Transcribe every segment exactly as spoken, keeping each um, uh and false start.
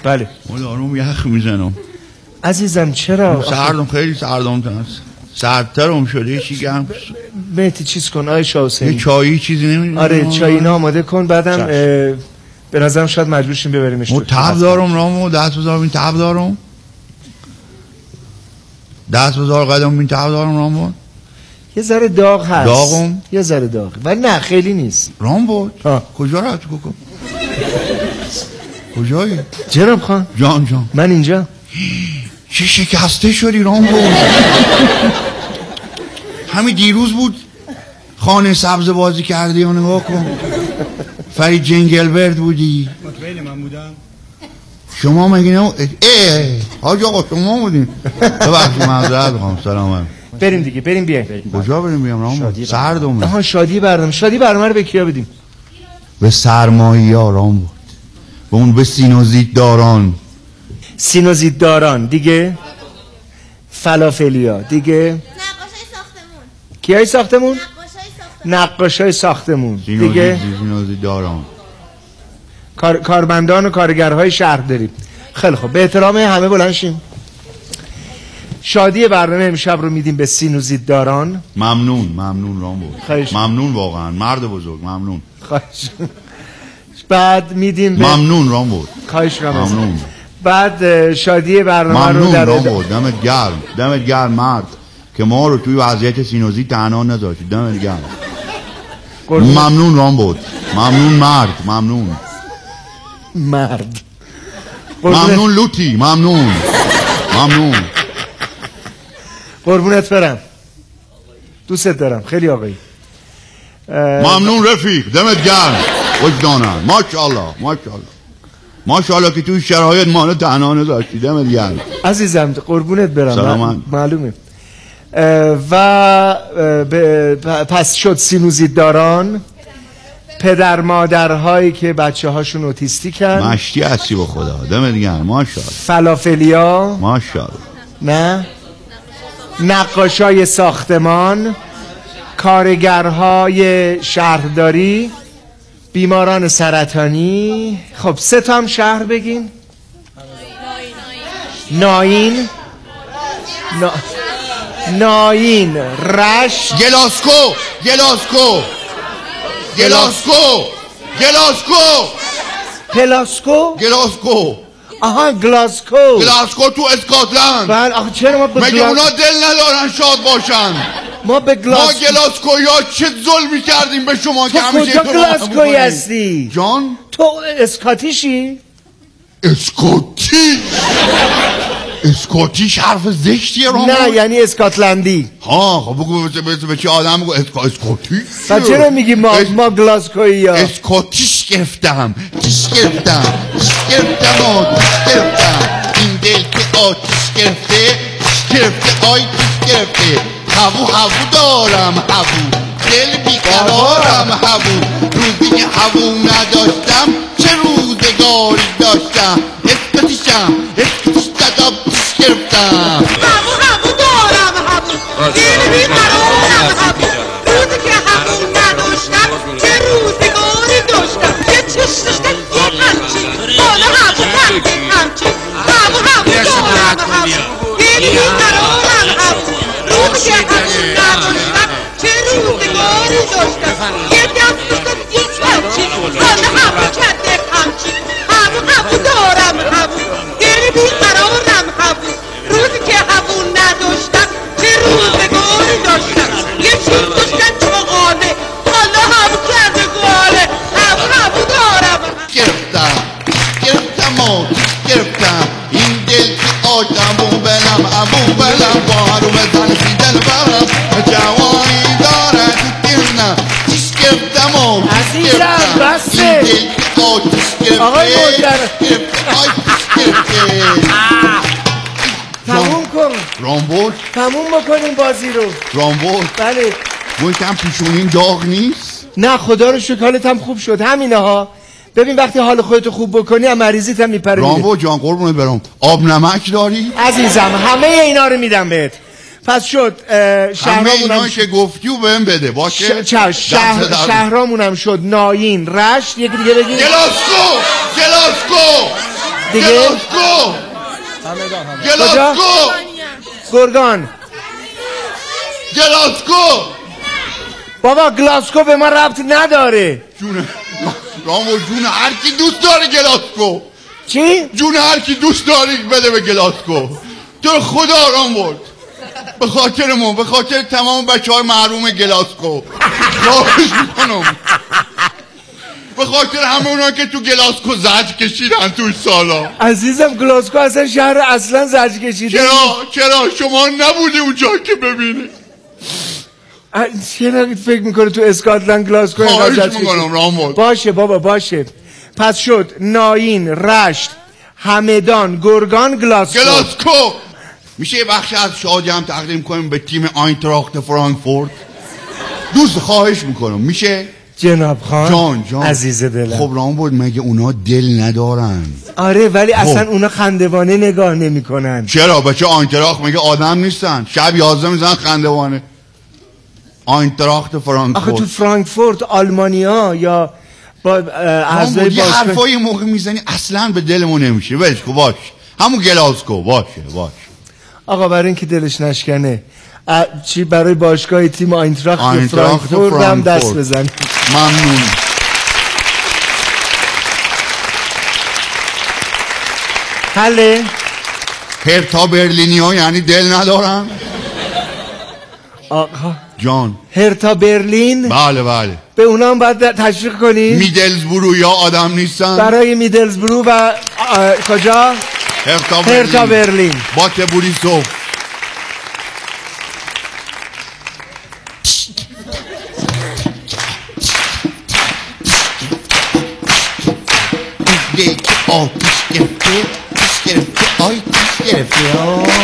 بله دارم یخ میزنم عزیزم. چرا؟ سردم، خیلی سردم تنست، سردترم شده. چی گرم مهدی چیز کن آی شاه حسینی، یه چایی چیزی نمیدونم. آره چایی نه آماده کن. بعدم به نظرم شاید مجبور شیم ببریمش تو. تب دارم رامو، دست بذارم این تب دارم، دست بذار قدم این تب دارم رامو. یه ذره داغ هست. داغم؟ یه ذره داغ ولی نه خیلی نیست. رامو کجا رفت بکن؟ کجایی؟ جناب خان. جان جان من اینجا. چه شکسته شدی رامو؟ همین دیروز بود خانه سبز بازی کردی و نگاه کن. فرید جنگلبرد بودی. مطمئن من بودم. شما مگه نه؟ اه حاج آقا شما بودین. ببخشید معذرت میخوام. سلام. بریم دیگه، بریم بیایم. کجا بریم بیام رامو؟ سردم. آها شادی برنامه. شادی برنامه رو به کیا بدیم؟ به سرمایه‌داران بود. به اون به سینوزیت داران. سینوزیت داران دیگه. فلافلیا دیگه. نقاشای ساختمون. کیای ساختمون؟ نقاشای ساختمون. نقاشای ساختمون سینوزیت دیگه. سینوزیت داران. کار... کارمندان و کارگرهای شهر داریم. خیلی خوب، به احترام همه بلند شیم. شادی برنامه امشب رو میدیم به سینوزیت داران. ممنون ممنون رامو. ممنون واقعا مرد بزرگ. ممنون. خواهش. بعد میدیم به ممنون رامو. خواهش رامو. ممنون. بعد شادی برنامه ممنون رو در رامو. دمت گرم، دمت گرم مرد که ما رو توی وضعیت سینوزیت تنها نذاشتی. دمت گرم. ممنون رامو. ممنون مرد. ممنون مرد. ممنون لوتی. ممنون ممنون. قربونت برم، دوستت دارم خیلی آقایی. ممنون رفیق، دمت گرم. وجدانم. ماشاءالله ماشاءالله ماشاءالله که توی شرایط ما تنها نذاشتی. دمت گرم عزیزم. قربونت برم. سلام. معلومه. و پس شد سینوزیت داران، پدر مادرهایی که بچه هاشون اوتیستیکن. مشتی هستی با خدا. دمت گرم. ماشاءالله. فلافلیا. ماشاءالله. نه. نقاشای ساختمان، کارگرهای شهرداری، بیماران سرطانی. خب سه تا هم شهر بگین. ناین نا... ناین رشت. گلاسکو گلاسکو گلاسکو گلاسکو پلاسکو گلاسکو. آها گلاسکو. گلاسکو تو اسکاتلند. بله. آخه چرا ما به مگه گلاس... اونا دل ندارن شاد باشن؟ ما به گلاس... ما گلاسکویا چه ظلمی کردیم به شما تو که همیشه کجا گلاسکویی هستی؟ جان؟ تو اسکاتیشی؟ اسکاتیش؟ اسکاتیش حرف زشتیه رامو؟ نه یعنی اسکاتلندی. ها خب بگو به چه آدم بگو اسکاتیش. و چرا میگی ما اس... ما گلاسکویی ها؟ اسکاتیش گرفتم. تیش گرفتم. تیش گرفتم و تیش گرفتم. این دل که آتیش گرفته. تیش گرفته آی تیش گرفته. هوو هوو دارم هوو. دل بیقرارم هوو. روزی که هوو نداشتم چه روزگاری داشتم. اسکاتیشم اسکاتیش دادم تیش گرفتم. هوو هوو دارم هوو. دل بیقرارم هوو. روزی که هوو نداشتم چه روزگاری داشتم. یه چش داشتم یه همچین. بالا هوو همچین همچین. هوو هوو دارم هوو. دل بیقرارم هوو. روزی که هوو نداشتم چه روزگاری داشتم. یه دست داشتم یه همچین. بالا هوو کرده همچین. هوو هوو دارم هوو. دل بیقرارم هوو. روزی که هوو نداشتم چه روزگاری داشتم. یه چیز داشتم چغاله. بالا هوو کرده گاله. هوو هوو دارم. گرفتم گرفتم و گرفتم. این دل که آدم و بلم ابو بلم با هرو بزن سی دل برم جوانی داره تو دیرنم. تیش گرفتم و عزیزم بسه. این دل که آتیش گرفته. آقای محترم آی تیش گرفته. تموم کن. رامبورد تموم بکنیم بازی رو. رامبورد بله. اون کم پیشونین داغ نیست؟ نه خدا رو شکر حالت هم خوب شد. همینه ها. ببین وقتی حال خودتو خوب بکنی هم مریضیت هم میپره. رامبو جان قربونت برم آب نمک داری؟ عزیزم همه اینا رو میدم بهت. پس شد همه اینا که گفتی و بهم بده باشه. شهر شهر شهرامونم شد ناین رشت. یکی دیگه بگی. گلاسکو گلاسکو دیگه گلاسکو گلاسکو گرگان گلاسکو بابا گلاسکو به ما ربط نداره. جون رامبو جون هر کی دوست داره گلاسکو. چی؟ جون هر کی دوست داری بده به گلاسکو. تو خدا رامبو به خاطرمون به خاطر تمام بچه های محروم گلاسکو خواهش میکنم به خاطر همه اونا که تو گلاسکو زرج کشیدن توی سالا. عزیزم گلاسکو اصلا شهر اصلا زرج کشیده. چرا چرا شما نبودی اونجا که ببینی؟ چرا فکر میکنه تو اسکاتلند گلاسکو خواهش میکنم رامبو. باشه بابا باشه. پس شد ناین، رشت، همدان، گرگان، گلاسکو. گلاسکو میشه یه بخش از شادی هم تقدیم کنیم به تیم آینتراخت فرانکفورت؟ دوست خواهش میکنم میشه؟ جناب خان جان جان عزیز دلم. خب رامبو مگه اونا دل ندارن؟ آره ولی خب. اصلا اونا خندوانه نگاه نمیکنن. چرا بچه آینتراخت مگه آدم نیستن؟ شب یازده میزنن خندوانه. آینتراخت فرانکفورت. آخه تو فرانکفورت آلمانیا یا با اعضای باشگاه یه حرفای باشگاه موقع میزنی اصلا به دلمون نمیشه. ولش کن باش همون گلاسکو باشه باش. آقا برای اینکه دلش نشکنه ا... چی برای باشگاه تیم آینتراخت آینتراخت فرانکفورت هم دست بزن. ممنون. حله هرتا برلینی ها یعنی دل ندارن؟ آقا جان هرتا برلین بله بله به اونا هم باید تشویق کنی. میدلزبرو یا آدم نیستن؟ برای میدلزبرو و آ... کجا؟ هرتا برلین, هرتا برلین. بات بوریسوف. دل که آتیش گرفته آتیش گرفته آتیش گرفته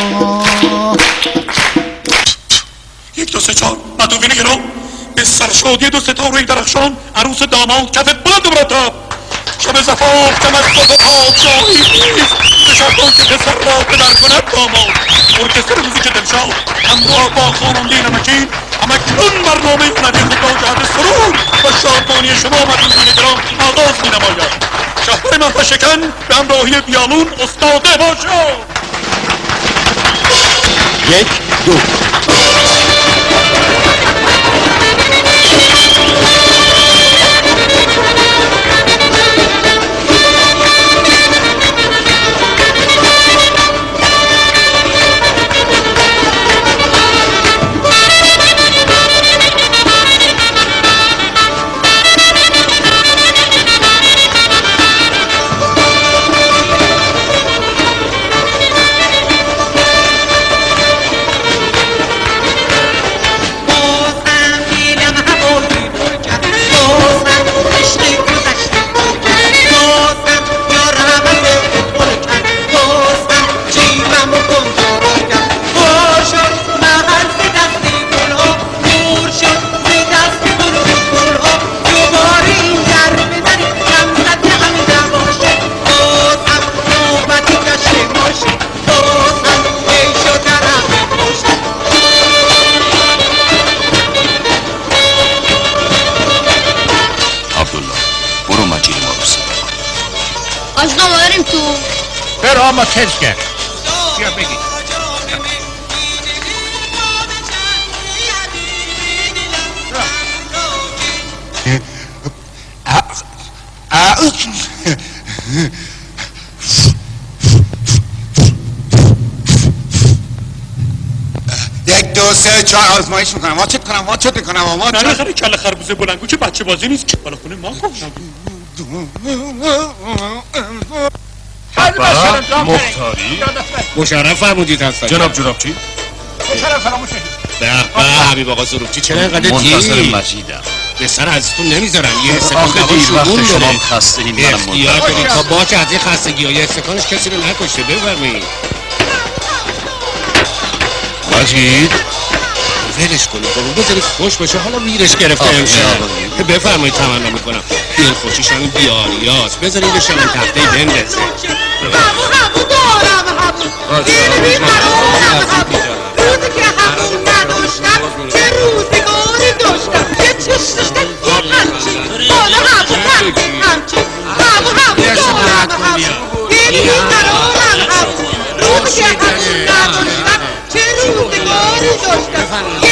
یک دو سه چهار مدوین گرام به سرشادی دو ستاره درخشان عروس داماد کف بلند و مرتب شب زفاف کم از صبح پادشاهی نیست به شرطان که پسر را پدر کند داماد ارکستر موزیک دلشاد همراه با خواننده نمکین همکنون برنامه هنری خود را جهت سرور و شادمانی شما مدوین گرام آغاز می‌نماید. شهر منفع شکن به همراهی ویالون استاده باشد. یک دو اما تشکر بیا بگی یک دو سه چهار آزمایش میکنم واچت کنم واچت میکنم واچت نه نخره کل خربوزه بلنگو که بچه بازی نیست که بالا خونه ما کنم. مختاری مشرف فرمودید هستن جناب جنابچی مشرف فرموشه به به حبیب آقا ظروفچی چرا اینقدر منتصر مجیدم به سر ازتون نمیذارم یه سکن آخه دوان دیر شگون وقت شما داره خسته این منم اختیار کنید منتظر تا باچه از این خستگی ها یه سکانش کسی رو نکشته بفرمایید مجید ولش کنید بابا بذارید خوش باشه حالا ویرش گرفته امشب بفرمایید تمنا میکنم دل خوشیش همین بیاریاست بذاریدش همین تخته بندازه همو همو دارم همو دل بی قرارم همو روزی که همون نداشتم چه روزگاری داشتم یه چشم داشتم یه همچین حالا همو همچین همچین همو همو دارم همو دل بی همون نداشتم چه روزگاری داشتم